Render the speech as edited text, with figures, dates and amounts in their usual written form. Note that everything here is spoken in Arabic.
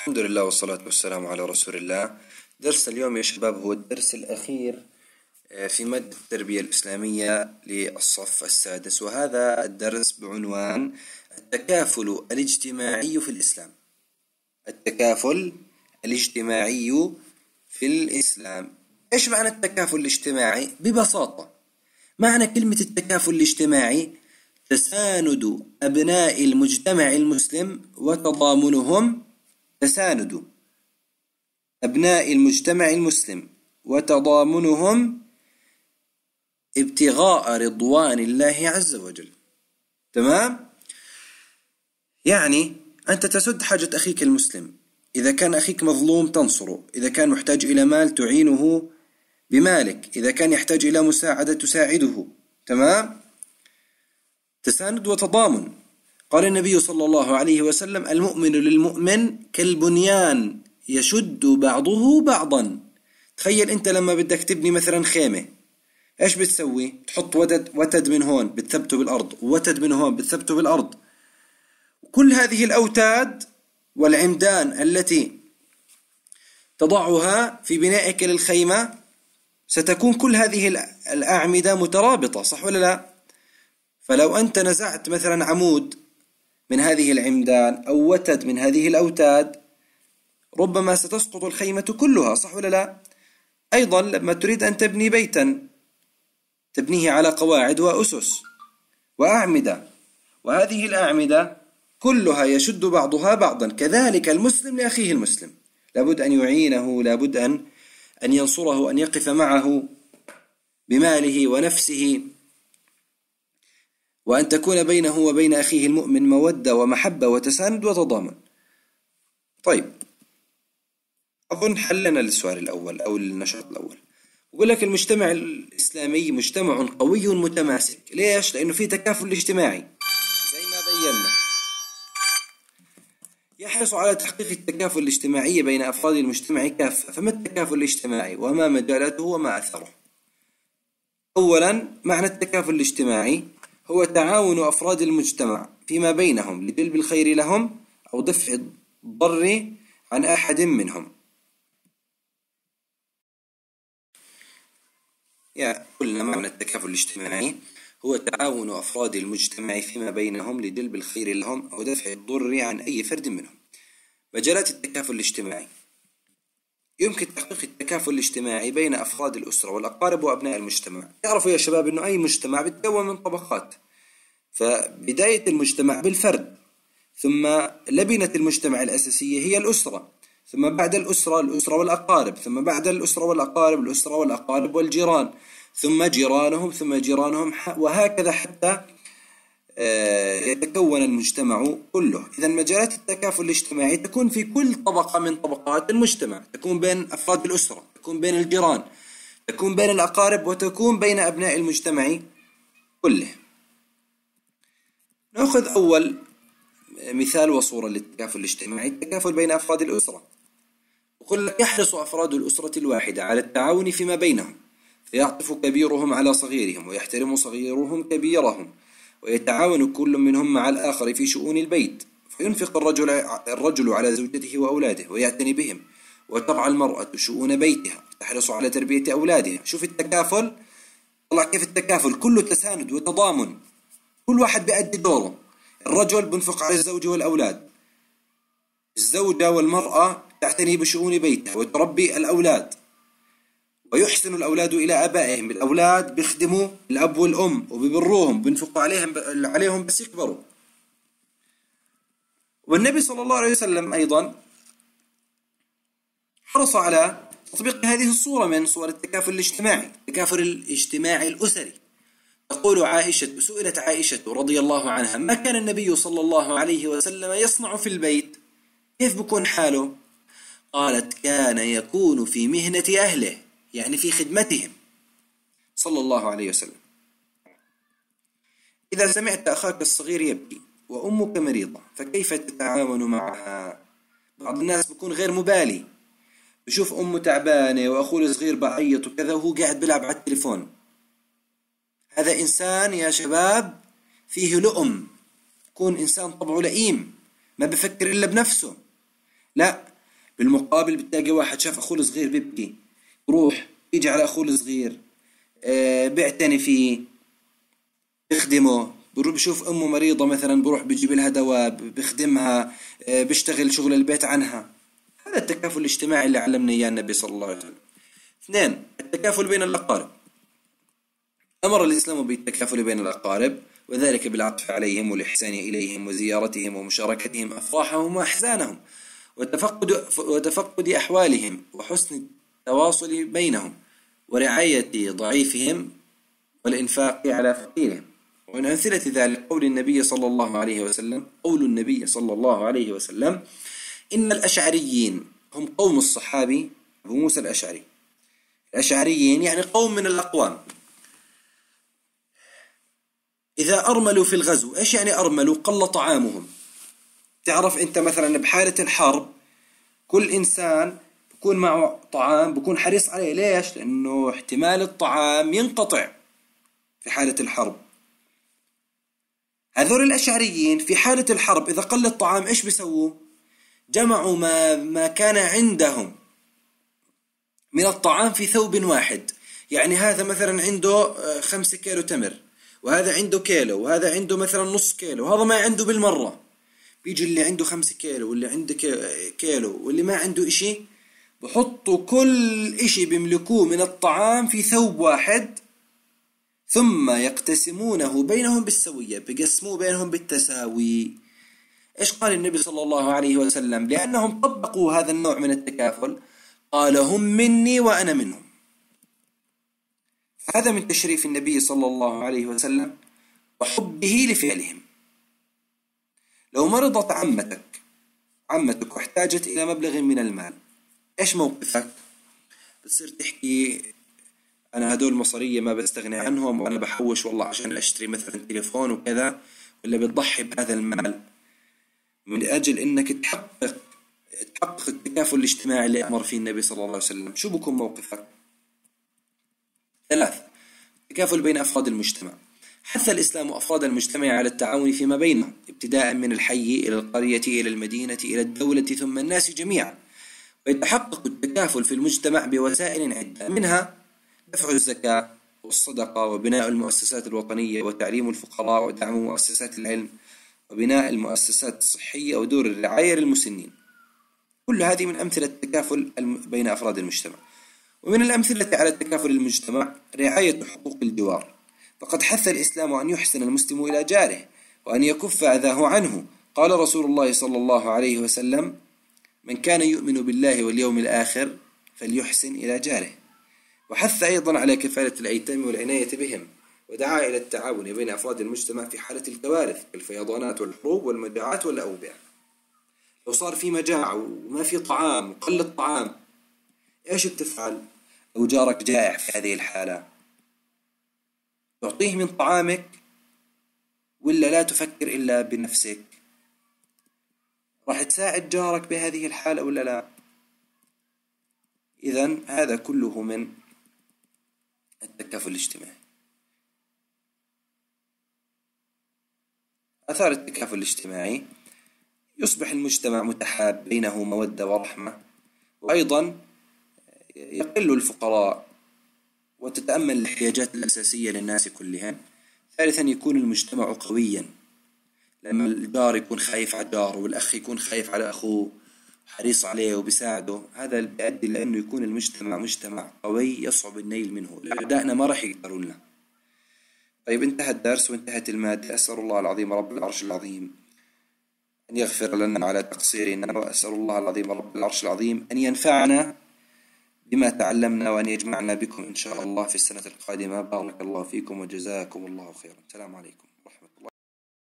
الحمد لله والصلاة والسلام على رسول الله. درس اليوم يا شباب هو الدرس الأخير في مادة التربية الإسلامية للصف السادس، وهذا الدرس بعنوان التكافل الاجتماعي في الإسلام. التكافل الاجتماعي في الإسلام. إيش معنى التكافل الاجتماعي؟ ببساطة معنى كلمة التكافل الاجتماعي تساند أبناء المجتمع المسلم وتضامنهم. تساند أبناء المجتمع المسلم وتضامنهم ابتغاء رضوان الله عز وجل. تمام؟ يعني أنت تسد حاجة أخيك المسلم، إذا كان أخيك مظلوم تنصره، إذا كان محتاج إلى مال تعينه بمالك، إذا كان يحتاج إلى مساعدة تساعده. تمام؟ تساند وتضامن. قال النبي صلى الله عليه وسلم: المؤمن للمؤمن كالبنيان يشد بعضه بعضا. تخيل انت لما بدك تبني مثلا خيمة، ايش بتسوي؟ تحط وتد من هون بتثبته بالارض، ووتد من هون بتثبته بالارض. كل هذه الاوتاد والعمدان التي تضعها في بنائك للخيمة ستكون كل هذه الأعمدة مترابطة، صح ولا لا؟ فلو أنت نزعت مثلا عمود من هذه العمدان أو وتد من هذه الأوتاد ربما ستسقط الخيمة كلها، صح ولا لا؟ أيضا لما تريد أن تبني بيتا تبنيه على قواعد وأسس وأعمدة، وهذه الأعمدة كلها يشد بعضها بعضا. كذلك المسلم لأخيه المسلم لابد أن يعينه، لابد أن ينصره، أن يقف معه بماله ونفسه، وأن تكون بينه وبين أخيه المؤمن مودة ومحبة وتساند وتضامن. طيب، أظن حلنا للسؤال الأول أو النشاط الأول. يقول لك المجتمع الإسلامي مجتمع قوي متماسك. ليش؟ لأنه في تكافل اجتماعي زي ما بينا، يحرص على تحقيق التكافل الاجتماعي بين أفراد المجتمع كافة. فما التكافل الاجتماعي وما مجالاته وما أثره؟ أولا، معنى التكافل الاجتماعي هو تعاون أفراد المجتمع فيما بينهم لجلب الخير لهم أو دفع الضر عن أحد منهم. يعني قلنا معنى التكافل الاجتماعي هو تعاون أفراد المجتمع فيما بينهم لجلب الخير لهم أو دفع الضر عن أي فرد منهم. مجالات التكافل الاجتماعي: يمكن تحقيق التكافل الاجتماعي بين أفراد الأسرة والأقارب وأبناء المجتمع. تعرفوا يا شباب أنه أي مجتمع بتكون من طبقات، فبداية المجتمع بالفرد، ثم لبنة المجتمع الأساسية هي الأسرة، ثم بعد الأسرة والأقارب، ثم بعد الأسرة والأقارب والجيران، ثم جيرانهم، ثم جيرانهم، وهكذا حتى يتكون المجتمع كله. إذا مجالات التكافل الاجتماعي تكون في كل طبقة من طبقات المجتمع، تكون بين أفراد الأسرة، تكون بين الجيران، تكون بين الأقارب، وتكون بين أبناء المجتمع كله. نأخذ أول مثال وصورة للتكافل الاجتماعي: التكافل بين أفراد الأسرة. يقول لك: يحرص أفراد الأسرة الواحدة على التعاون فيما بينهم، فيعطف كبيرهم على صغيرهم، ويحترم صغيرهم كبيرهم، ويتعاون كل منهم مع الآخر في شؤون البيت، فينفق الرجل على زوجته وأولاده ويعتني بهم، وترعى المرأة شؤون بيتها وتحرص على تربية أولادها. شوف التكافل، طلع كيف التكافل كله تساند وتضامن، كل واحد بيأدي دوره. الرجل بينفق على الزوجة والأولاد، الزوجة والمرأة تعتني بشؤون بيتها وتربي الأولاد، ويحسن الأولاد إلى آبائهم. الأولاد بيخدموا الأب والأم وبيبروهم، بينفقوا عليهم بس يكبروا. والنبي صلى الله عليه وسلم أيضا حرص على تطبيق هذه الصورة من صور التكافل الاجتماعي، التكافل الاجتماعي الأسري. تقول عائشة: سئلت عائشة رضي الله عنها: ما كان النبي صلى الله عليه وسلم يصنع في البيت؟ كيف بكون حاله؟ قالت: كان يكون في مهنة أهله، يعني في خدمتهم صلى الله عليه وسلم. إذا سمعت أخاك الصغير يبكي وأمك مريضة فكيف تتعاون معها؟ بعض الناس بيكون غير مبالي، بشوف أمه تعبانة وأخوه الصغير بعيط وكذا وهو قاعد بيلعب على التليفون. هذا إنسان يا شباب فيه لؤم، يكون إنسان طبعه لئيم، ما بفكر إلا بنفسه. لا، بالمقابل بتلاقي واحد شاف أخوه الصغير بيبكي، بروح يجي على أخوه الصغير، بيعتني فيه، بيخدمه، بشوف أمه مريضة مثلا بروح بيجيب لها دواء، بيخدمها، بيشتغل شغل البيت عنها. هذا التكافل الاجتماعي اللي علمنا إياه النبي صلى الله عليه وسلم. اثنين، التكافل بين الأقارب. أمر الإسلام بالتكافل بين الأقارب، وذلك بالعطف عليهم والإحسان إليهم وزيارتهم ومشاركتهم أفراحهم وأحزانهم وتفقد أحوالهم وحسن التواصل بينهم ورعاية ضعيفهم والإنفاق على فقيرهم. ومن أمثلة ذلك قول النبي صلى الله عليه وسلم: إن الأشعريين هم قوم الصحابي أبو موسى الأشعري. الأشعريين يعني قوم من الأقوام إذا أرملوا في الغزو. إيش يعني أرملوا؟ قل طعامهم. تعرف أنت مثلا بحالة الحرب كل إنسان بكون معه طعام بكون حريص عليه. ليش؟ لأنه احتمال الطعام ينقطع في حالة الحرب. هذول الأشعريين في حالة الحرب إذا قل الطعام إيش بيسووا؟ جمعوا ما كان عندهم من الطعام في ثوب واحد. يعني هذا مثلا عنده 5 كيلو تمر، وهذا عنده كيلو، وهذا عنده مثلا نص كيلو، وهذا ما عنده بالمرة. بيجي اللي عنده 5 كيلو واللي عنده كيلو واللي ما عنده إشي، بحطوا كل إشي بيملكوه من الطعام في ثوب واحد، ثم يقتسمونه بينهم بالسوية، بيقسموه بينهم بالتساوي. إيش قال النبي صلى الله عليه وسلم؟ لأنهم طبقوا هذا النوع من التكافل، قال: هم مني وأنا منهم. هذا من تشريف النبي صلى الله عليه وسلم وحبه لفعلهم. لو مرضت عمتك واحتاجت إلى مبلغ من المال، إيش موقفك؟ بتصير تحكي: أنا هدول مصرية ما بستغني عنهم، وأنا بحوش والله عشان أشتري مثلا تليفون وكذا، ولا بتضحي بهذا المال من أجل إنك تحقق التكافل الاجتماعي اللي أمر فيه النبي صلى الله عليه وسلم. شو بكون موقفك؟ 3، التكافل بين أفراد المجتمع. حث الإسلام أفراد المجتمع على التعاون فيما بينهم، ابتداء من الحي إلى القرية إلى المدينة إلى الدولة ثم الناس جميعا. ويتحقق التكافل في المجتمع بوسائل عدة، منها دفع الزكاة والصدقة وبناء المؤسسات الوطنية وتعليم الفقراء ودعم مؤسسات العلم وبناء المؤسسات الصحية ودور الرعاية للمسنين. كل هذه من أمثلة التكافل بين أفراد المجتمع. ومن الأمثلة على التكافل المجتمع رعاية حقوق الجوار، فقد حث الإسلام أن يحسن المسلم إلى جاره وأن يكف أذاه عنه. قال رسول الله صلى الله عليه وسلم: من كان يؤمن بالله واليوم الآخر فليحسن إلى جاره. وحث أيضا على كفالة الأيتام والعناية بهم، ودعا إلى التعاون بين أفراد المجتمع في حالة الكوارث كالفيضانات والحروب والمجاعات والأوبئة. لو صار في مجاعة وما في طعام وقل الطعام، إيش بتفعل؟ لو جارك جائع في هذه الحالة، تعطيه من طعامك ولا لا تفكر إلا بنفسك؟ راح تساعد جارك بهذه الحالة ولا لا؟ إذن هذا كله من التكافل الاجتماعي. آثار التكافل الاجتماعي: يصبح المجتمع متحاب، بينه مودة ورحمة، وأيضا يقل الفقراء وتتأمل الاحتياجات الأساسية للناس كلهم. ثالثا، يكون المجتمع قويا، لما الجار يكون خايف على جاره والأخ يكون خايف على أخوه حريص عليه وبيساعده، هذا بيؤدي لأنه يكون المجتمع مجتمع قوي يصعب النيل منه، أعدائنا ما راح يقدرون له. طيب، انتهى الدرس وانتهت المادة. أسأل الله العظيم رب العرش العظيم أن يغفر لنا على تقصيرنا، وأسأل الله العظيم رب العرش العظيم أن ينفعنا بما تعلمنا وأن يجمعنا بكم إن شاء الله في السنة القادمة. بارك الله فيكم وجزاكم الله خيرا. السلام عليكم ورحمة الله.